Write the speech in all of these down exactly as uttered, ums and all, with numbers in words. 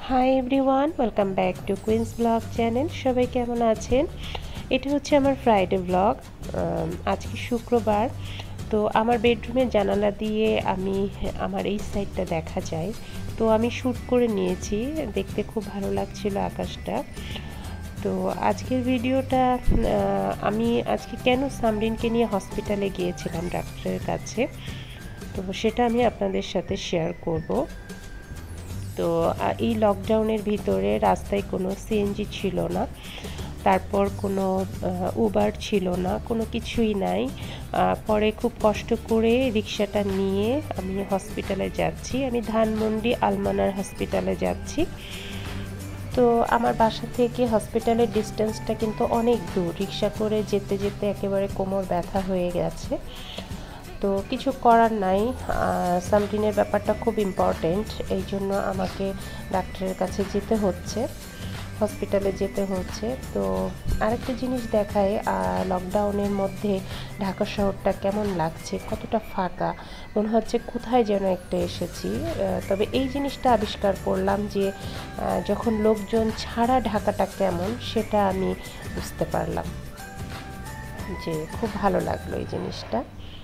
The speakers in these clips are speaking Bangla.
High everyone, welcome back to Queens blog channel. সবাই কেমন আছেন? এটা হচ্ছে আমার ফ্রাইডে ব্লগ। আজকে শুক্রবার, তো আমার বেডরুমের জানালা দিয়ে আমি আমার এই সাইডটা দেখা যায়, তো আমি শ্যুট করে নিয়েছি। দেখতে খুব ভালো লাগছিল আকাশটা। তো আজকের ভিডিওটা আমি আজকে কেন সামরিনকে নিয়ে হসপিটালে গিয়েছিলাম ডাক্তারের কাছে, তো সেটা আমি আপনাদের সাথে শেয়ার করব। তো এই লকডাউনের ভিতরে রাস্তায় কোনো সিএনজি ছিল না, তারপর কোনো উবার ছিল না, কোনো কিছুই নাই। পরে খুব কষ্ট করে রিক্সাটা নিয়ে আমি হসপিটালে যাচ্ছি। আমি ধানমন্ডি আলমানার হসপিটালে যাচ্ছি। তো আমার বাসা থেকে হসপিটালের ডিস্টেন্সটা কিন্তু অনেক দূর। রিক্সা করে যেতে যেতে একেবারে কোমর ব্যথা হয়ে গেছে। তো কিছু করার নাই, সামরিনের ব্যাপারটা খুব ইম্পর্টেন্ট, এই জন্য আমাকে ডাক্তারের কাছে যেতে হচ্ছে, হসপিটালে যেতে হচ্ছে। তো আরেকটা জিনিস দেখায়, লকডাউনের মধ্যে ঢাকা শহরটা কেমন লাগছে, কতটা ফাঁকা, মনে হচ্ছে কোথায় যেন একটা এসেছি। তবে এই জিনিসটা আবিষ্কার করলাম যে যখন লোকজন ছাড়া ঢাকাটা কেমন, সেটা আমি বুঝতে পারলাম, যে খুব ভালো লাগলো এই জিনিসটা।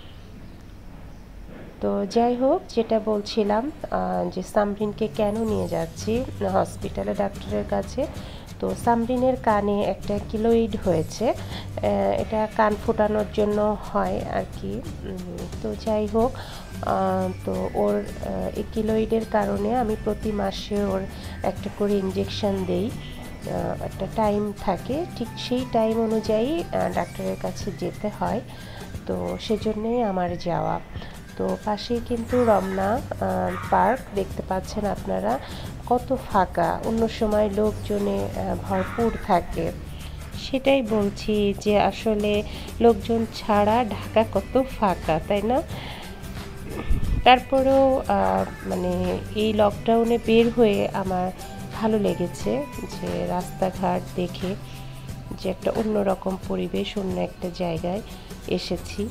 তো যাই হোক, যেটা বলছিলাম যে সামরিনকে কেন নিয়ে যাচ্ছি হসপিটালে ডাক্তারের কাছে। তো সামরিনের কানে একটা কিলোইড হয়েছে, এটা কান ফোটানোর জন্য হয় আর কি। তো যাই হোক, তো ওর এই কিলোইডের কারণে আমি প্রতি মাসে ওর একটা করে ইঞ্জেকশন দেই, একটা টাইম থাকে, ঠিক সেই টাইম অনুযায়ী ডাক্তারের কাছে যেতে হয়। তো সেজন্যই আমার যাওয়া। তো পাশেই কিন্তু রমনা পার্ক দেখতে পাচ্ছেন আপনারা, কত ফাঁকা, অন্য সময় লোকজনে ভরপুর থাকে। সেটাই বলছি যে আসলে লোকজন ছাড়া ঢাকা কত ফাঁকা, তাই না? তারপরেও মানে এই লকডাউনে বের হয়ে আমার ভালো লেগেছে যে রাস্তাঘাট দেখে, যে একটা অন্যরকম পরিবেশ, অন্য একটা জায়গায় এসেছি।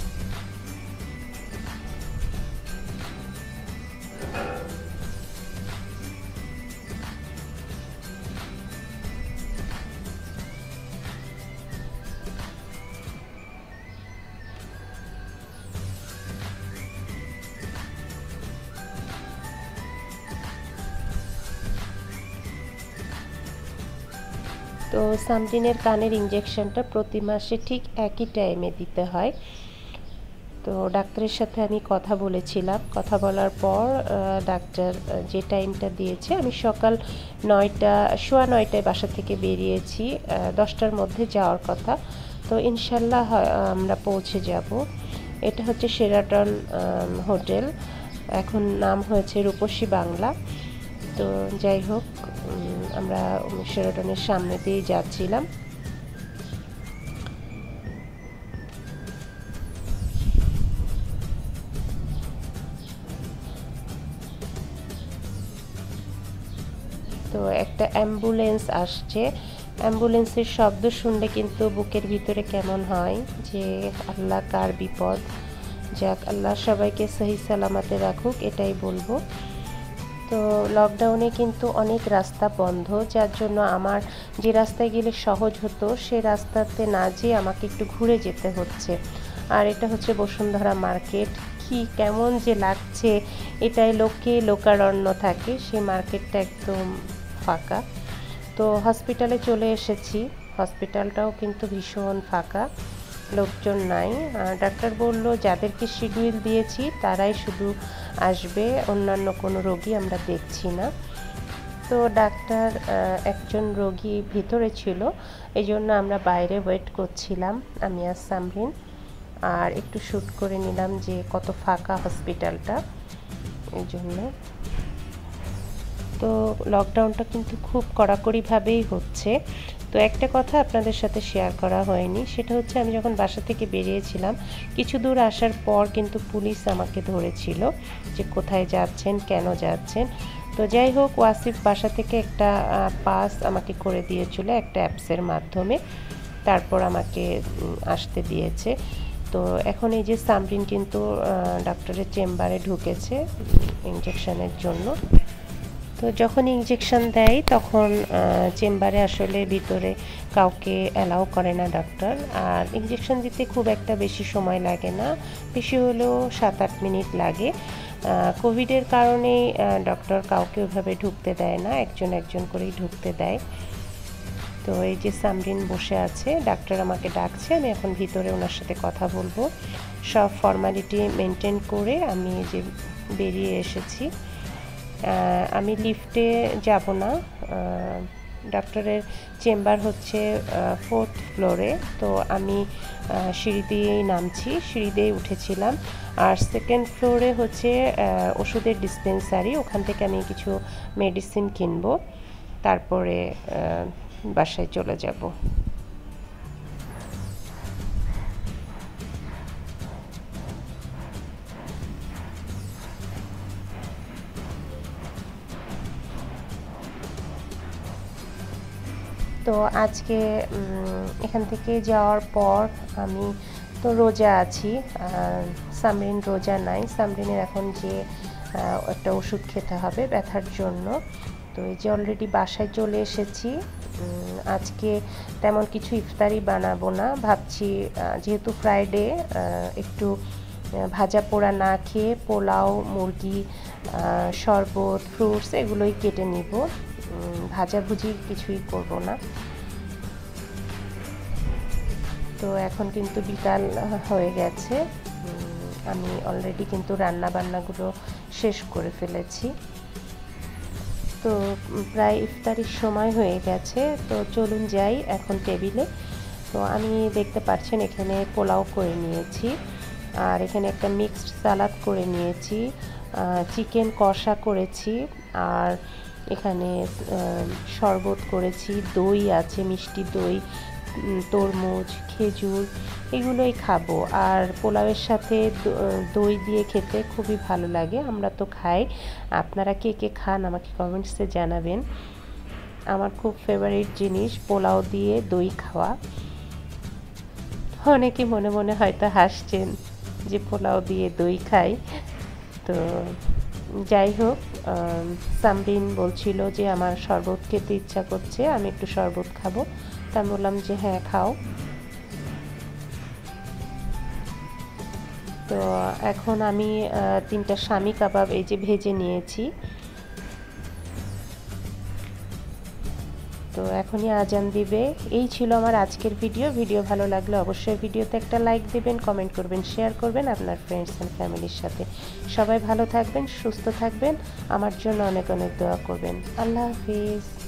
তো সামরিনের কানের ইঞ্জেকশনটা প্রতি মাসে ঠিক একই টাইমে দিতে হয়। তো ডাক্তারের সাথে আমি কথা বলেছিলাম, কথা বলার পর ডাক্তার যে টাইমটা দিয়েছে, আমি সকাল নয়টা সোয়া নয়টায় বাসা থেকে বেরিয়েছি, দশটার মধ্যে যাওয়ার কথা। তো ইনশাল্লাহ আমরা পৌঁছে যাব। এটা হচ্ছে শেরাটন হোটেল, এখন নাম হয়েছে রূপসী বাংলা। তো যাই হোক, আমরা শেরাটনের সামনে দিয়ে যাচ্ছিলাম। তো একটা অ্যাম্বুলেন্স আসছে, অ্যাম্বুলেন্সের শব্দ শুনলে কিন্তু বুকের ভিতরে কেমন হয় যে আল্লাহ কার বিপদ। যাক, আল্লাহ সবাইকে সহি সালামাতে রাখুক, এটাই বলবো। তো লকডাউনে কিন্তু অনেক রাস্তা বন্ধ, যার জন্য আমার যে রাস্তায় গেলে সহজ হতো সে রাস্তাতে না যেয়ে আমাকে একটু ঘুরে যেতে হচ্ছে। আর এটা হচ্ছে বসুন্ধরা মার্কেট, কি কেমন যে লাগছে, এটাই লোকে লোকারণ্য থাকে, সেই মার্কেটটা একদম ফাঁকা। তো হসপিটালে চলে এসেছি, হসপিটালটাও কিন্তু ভীষণ ফাঁকা, লোকজন নাই। ডাক্তার বলল যাদেরকে শিডিউল দিয়েছি তারাই শুধু আসবে, অন্যান্য কোনো রোগী আমরা দেখছি না। তো ডাক্তার একজন রোগী ভিতরে ছিল, এই জন্য আমরা বাইরে ওয়েট করছিলাম, আমি আর সামরিন। আর একটু শ্যুট করে নিলাম যে কত ফাঁকা হসপিটালটা, এই জন্য। তো লকডাউনটা কিন্তু খুব কড়াকড়িভাবেই হচ্ছে। তো একটা কথা আপনাদের সাথে শেয়ার করা হয়নি, সেটা হচ্ছে আমি যখন বাসা থেকে বেরিয়েছিলাম, কিছু দূর আসার পর কিন্তু পুলিশ আমাকে ধরেছিল যে কোথায় যাচ্ছেন, কেন যাচ্ছেন। তো যাই হোক, ওয়াসিফ বাসা থেকে একটা পাস আমাকে করে দিয়েছিল একটা অ্যাপসের মাধ্যমে, তারপর আমাকে আসতে দিয়েছে। তো এখন এই যে সামরিন কিন্তু ডাক্তারের চেম্বারে ঢুকেছে ইঞ্জেকশনের জন্য। তো যখন ইনজেকশন দেয় তখন চেম্বারে আসলে ভিতরে কাউকে অ্যালাউ করে না ডক্টর। আর ইনজেকশন দিতে খুব একটা বেশি সময় লাগে না, বেশি হলেও সাত আট মিনিট লাগে। কোভিডের কারণে ডক্টর কাউকে ওইভাবে ঢুকতে দেয় না, একজন একজন করেই ঢুকতে দেয়। তো এই যে সামরিন বসে আছে, ডাক্তার আমাকে ডাকছে, আমি এখন ভিতরে ওনার সাথে কথা বলবো। সব ফর্মালিটি মেনটেন করে আমি যে বেরিয়ে এসেছি। আমি লিফটে যাব না, ডক্টরের চেম্বার হচ্ছে ফোর্থ ফ্লোরে, তো আমি সিঁড়ি দিয়েই নামছি, সিঁড়ি দিয়েই উঠেছিলাম। আর সেকেন্ড ফ্লোরে হচ্ছে ওষুধের ডিসপেন্সারি, ওখান থেকে আমি কিছু মেডিসিন কিনবো, তারপরে বাসায় চলে যাব। তো আজকে এখান থেকে যাওয়ার পর আমি তো রোজা আছি, সামরিন রোজা নাই। সামরিনের এখন যে একটা ওষুধ খেতে হবে ব্যথার জন্য। তো এই যে অলরেডি বাসায় চলে এসেছি। আজকে তেমন কিছু ইফতারি বানাবো না, ভাবছি যেহেতু ফ্রাইডে একটু ভাজা পোড়া না খেয়ে পোলাও, মুরগি, শরবত, ফ্রুটস এগুলোই কেটে নিব, ভাজাভুজি কিছুই করব না। তো এখন কিন্তু বিকাল হয়ে গেছে, আমি অলরেডি কিন্তু রান্না বান্নাগুলো শেষ করে ফেলেছি। তো প্রায় ইফতারির সময় হয়ে গেছে, তো চলুন যাই এখন টেবিলে। তো আমি দেখতে পাচ্ছেন এখানে পোলাও করে নিয়েছি, আর এখানে একটা মিক্সড সালাদ করে নিয়েছি, চিকেন কষা করেছি, আর এখানে শরবত করেছি, দই আছে, মিষ্টি দই, তরমুজ, খেজুর এগুলোই খাবো। আর পোলাওয়ের সাথে দই দিয়ে খেতে খুবই ভালো লাগে, আমরা তো খাই। আপনারা কে কে খান আমাকে কমেন্টসে জানাবেন। আমার খুব ফেভারিট জিনিস পোলাও দিয়ে দই খাওয়া। অনেকে মনে মনে হয়তো হাসছেন যে পোলাও দিয়ে দই খাই। তো যাই হোক, সামরিন বলছিল যে আমার শরবত খেতে ইচ্ছা করছে, আমি একটু শরবত খাবো। তা আমি বললাম যে হ্যাঁ খাও। তো এখন আমি তিনটা শামি কাবাব এই যে ভেজে নিয়েছি। তো এখনই আজান দিবে। এই ছিল আমার আজকের ভিডিও। ভিডিও ভালো লাগলে অবশ্যই ভিডিওতে একটা লাইক দিবেন, কমেন্ট করবেন, শেয়ার করবেন আপনার ফ্রেন্ডস অ্যান্ড ফ্যামিলির সাথে। সবাই ভালো থাকবেন, সুস্থ থাকবেন, আমার জন্য অনেক অনেক দোয়া করবেন। আল্লাহ হাফিজ।